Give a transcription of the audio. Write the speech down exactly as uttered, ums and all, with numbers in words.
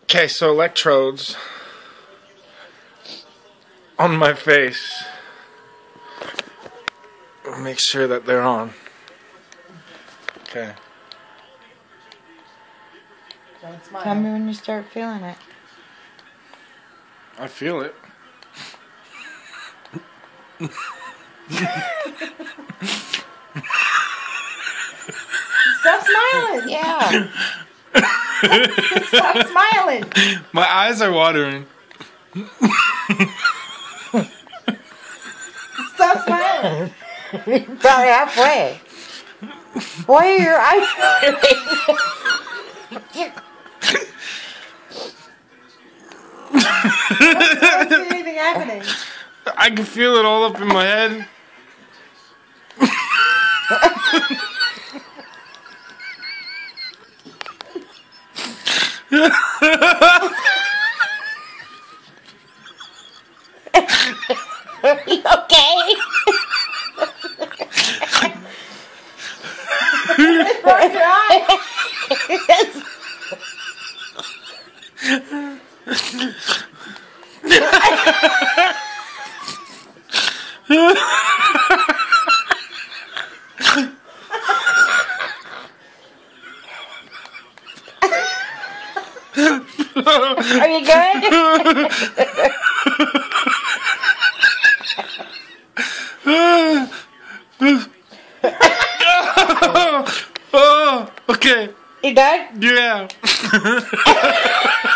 Okay, so electrodes on my face. Make sure that they're on. Okay. Don't smile. Tell me when you start feeling it. I feel it. Stop smiling. Yeah. Stop smiling. My eyes are watering. Stop smiling. Probably halfway. Why are your eyes watering? I don't see anything happening. I can feel it all up in my head. Are you okay? Close your eyes. Are you good? Oh, okay. You done? Yeah.